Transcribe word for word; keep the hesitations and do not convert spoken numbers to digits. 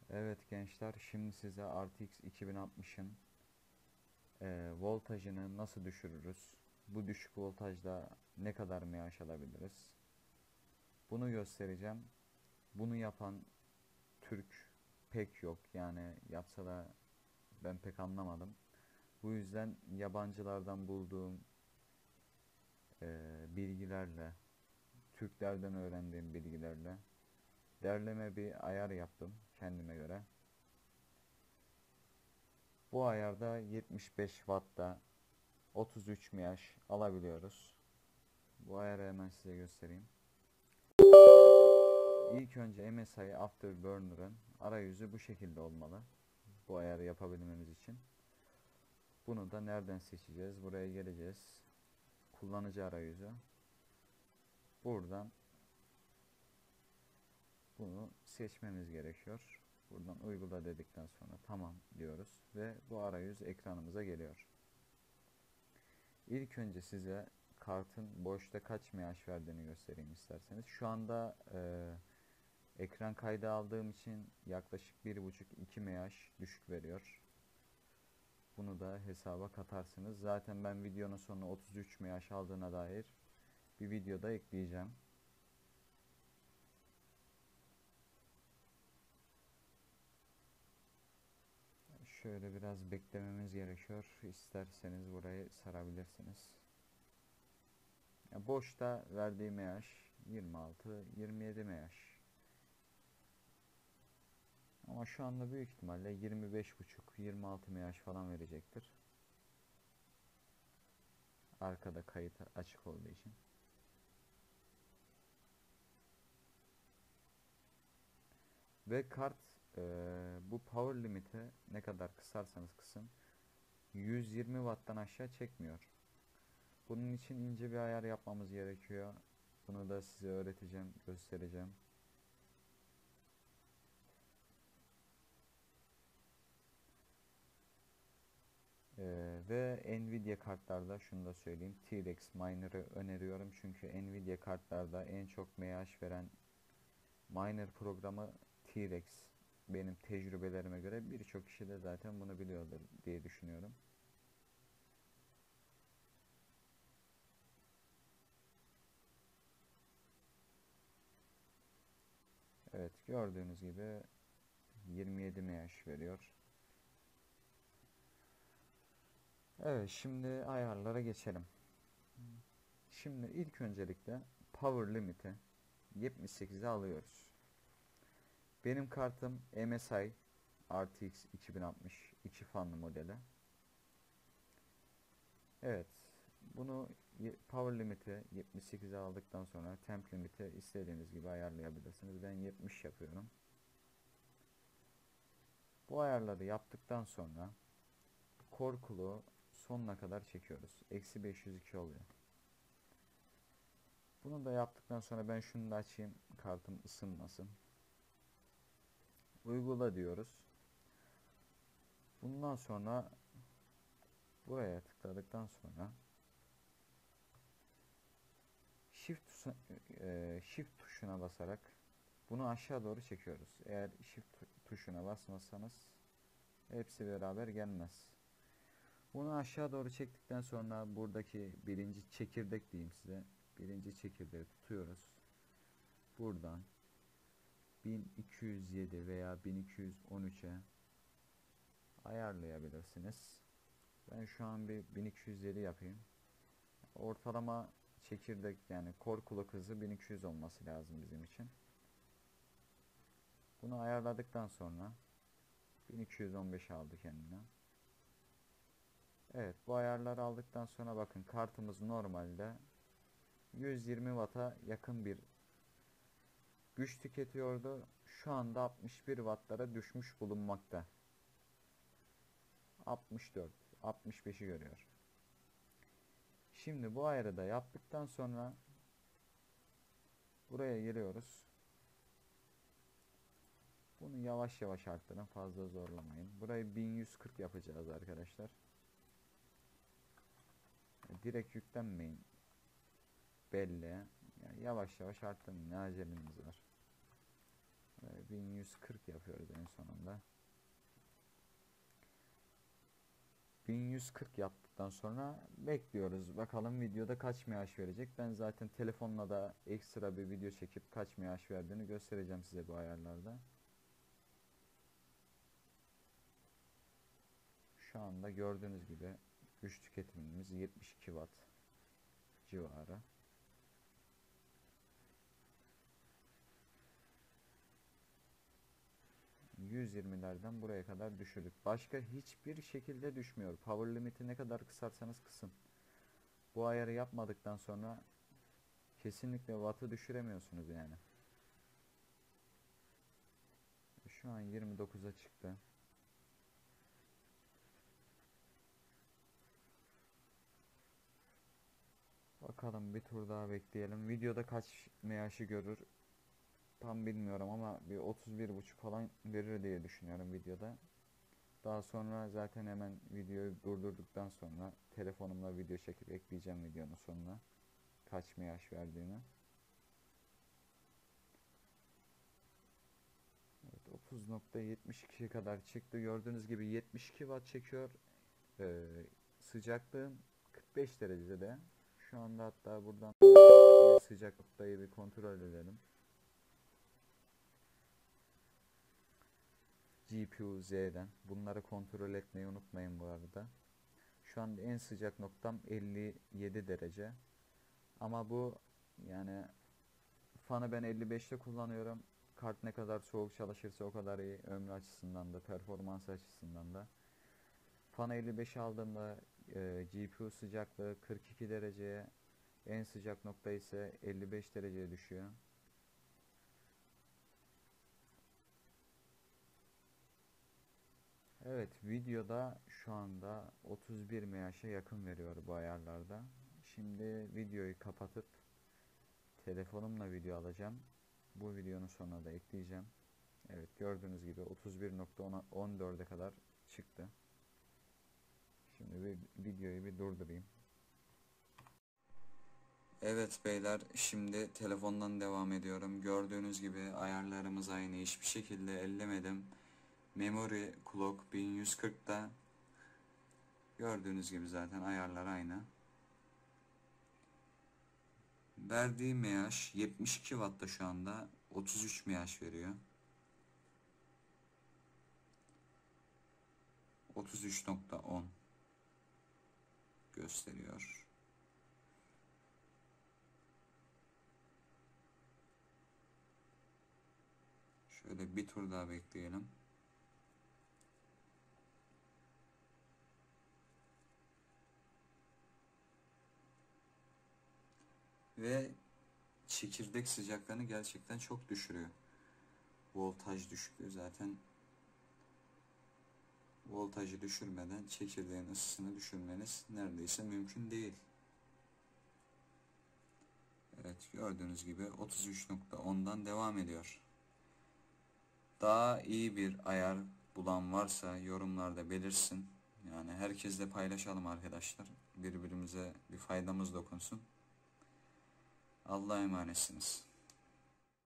Evet gençler, şimdi size R T X iki bin altmışın e, voltajını nasıl düşürürüz? Bu düşük voltajda ne kadar maaş alabiliriz? Bunu göstereceğim. Bunu yapan Türk pek yok. Yani yapsa da ben pek anlamadım. Bu yüzden yabancılardan bulduğum e, bilgilerle, Türklerden öğrendiğim bilgilerle derleme bir ayar yaptım kendime göre. Bu ayarda yetmiş beş wattta otuz üç mAh alabiliyoruz. Bu ayarı hemen size göstereyim. İlk önce M S I Afterburner'ın arayüzü bu şekilde olmalı. Bu ayarı yapabilmemiz için. Bunu da nereden seçeceğiz? Buraya geleceğiz. Kullanıcı arayüzü. Buradan bunu seçmemiz gerekiyor. Buradan uygula dedikten sonra tamam diyoruz ve bu arayüz ekranımıza geliyor. İlk önce size kartın boşta kaç mAh verdiğini göstereyim isterseniz. Şu anda e, ekran kaydı aldığım için yaklaşık bir buçuk iki mAh düşük veriyor. Bunu da hesaba katarsınız. Zaten ben videonun sonuna otuz üç mAh aldığına dair bir videoda ekleyeceğim. Şöyle biraz beklememiz gerekiyor. İsterseniz burayı sarabilirsiniz. Ya boşta verdiği mAh yirmi altı yirmi yedi mAh. Ama şu anda büyük ihtimalle yirmi beş buçuk yirmi altı mAh falan verecektir. Arkada kayıt açık olduğu için. Ve kart e, bu power limiti ne kadar kısarsanız kısın yüz yirmi watttan aşağı çekmiyor. Bunun için ince bir ayar yapmamız gerekiyor. Bunu da size öğreteceğim, göstereceğim. Ee, ve Nvidia kartlarda şunu da söyleyeyim. T-Rex Miner'ı öneriyorum. Çünkü Nvidia kartlarda en çok mAh veren miner programı T-Rex. Benim tecrübelerime göre birçok kişi de zaten bunu biliyordur diye düşünüyorum. Evet, gördüğünüz gibi yirmi yedi mAh veriyor. Evet, şimdi ayarlara geçelim. Şimdi ilk öncelikle power limit'i yetmiş sekize alıyoruz. Benim kartım M S I R T X iki bin altmış iki fanlı modeli. Evet, bunu power limit'i yetmiş sekize aldıktan sonra temp limit'i istediğiniz gibi ayarlayabilirsiniz. Ben yetmiş yapıyorum. Bu ayarları yaptıktan sonra core clock'u sonuna kadar çekiyoruz. Eksi beş yüz iki oluyor. Bunu da yaptıktan sonra ben şunu da açayım. Kartım ısınmasın. Uygula diyoruz. Bundan sonra buraya tıkladıktan sonra Shift, tuşu, e, Shift tuşuna basarak bunu aşağı doğru çekiyoruz. Eğer Shift tuşuna basmazsanız hepsi beraber gelmez. Bunu aşağı doğru çektikten sonra buradaki birinci çekirdek diyeyim size. Birinci çekirdeği tutuyoruz. Buradan bin iki yüz yedi veya bin iki yüz on üçe ayarlayabilirsiniz. Ben şu an bir bin iki yüz yedi yapayım. Ortalama çekirdek yani core clock hızı bin iki yüz olması lazım bizim için. Bunu ayarladıktan sonra bin iki yüz on beş aldı kendine. Evet, bu ayarları aldıktan sonra bakın kartımız normalde yüz yirmi watt'a yakın bir güç tüketiyordu. Şu anda altmış bir wattlara düşmüş bulunmakta. altmış dört, altmış beşi görüyor. Şimdi bu ayarı da yaptıktan sonra buraya geliyoruz. Bunu yavaş yavaş arttırın, fazla zorlamayın. Burayı bin yüz kırk yapacağız arkadaşlar. Direkt yüklenmeyin. Belli. Yani yavaş yavaş arttırın. Ne aceleniz var. Ee, bin yüz kırk yapıyoruz en sonunda. bin yüz kırk yaptıktan sonra bekliyoruz. Bakalım videoda kaç M H verecek. Ben zaten telefonla da ekstra bir video çekip kaç M H verdiğini göstereceğim size bu ayarlarda. Şu anda gördüğünüz gibi güç tüketimimiz yetmiş iki watt civarı. yüz yirmilerden buraya kadar düşürdük. Başka hiçbir şekilde düşmüyor. Power limit'i ne kadar kısarsanız kısın. Bu ayarı yapmadıktan sonra kesinlikle watt'ı düşüremiyorsunuz yani. Şu an yirmi dokuza çıktı. Bakalım bir tur daha bekleyelim. Videoda kaç M H'ı görür tam bilmiyorum ama bir otuz bir buçuk falan verir diye düşünüyorum videoda. Daha sonra zaten hemen videoyu durdurduktan sonra telefonumla video çekip ekleyeceğim videonun sonuna kaç M H verdiğini. Evet, otuz nokta yetmiş ikiye kadar çıktı. Gördüğünüz gibi yetmiş iki watt çekiyor. Ee, sıcaklığım kırk beş derecede. Şu anda hatta buradan sıcak noktayı bir kontrol edelim. G P U Z'den. Bunları kontrol etmeyi unutmayın bu arada. Şu anda en sıcak noktam elli yedi derece. Ama bu yani fanı ben elli beşte kullanıyorum. Kart ne kadar soğuk çalışırsa o kadar iyi. Ömrü açısından da, performans açısından da. Fanı elli beşe aldığımda e, G P U sıcaklığı kırk iki dereceye, en sıcak nokta ise elli beş dereceye düşüyor. Evet, videoda şu anda otuz bir M H'e yakın veriyor bu ayarlarda. Şimdi videoyu kapatıp telefonumla video alacağım. Bu videonun sonuna da ekleyeceğim. Evet, gördüğünüz gibi otuz bir nokta on dörde kadar çıktı. Şimdi bir videoyu bir durdurayım. Evet beyler, şimdi telefondan devam ediyorum. Gördüğünüz gibi ayarlarımız aynı, hiçbir şekilde ellemedim. Memory clock bin yüz kırkta. Gördüğünüz gibi zaten ayarlar aynı. Verdiği M H yetmiş iki Watt'ta, şu anda otuz üç M H veriyor. otuz üç nokta on gösteriyor. Şöyle bir tur daha bekleyelim. Ve çekirdek sıcaklığını gerçekten çok düşürüyor. Voltaj düşüklüğü zaten, voltajı düşürmeden çekirdeğin ısısını düşürmeniz neredeyse mümkün değil. Evet, gördüğünüz gibi otuz üç nokta ondan devam ediyor. Daha iyi bir ayar bulan varsa yorumlarda belirsin. Yani herkesle paylaşalım arkadaşlar. Birbirimize bir faydamız dokunsun. Allah'a emanetsiniz.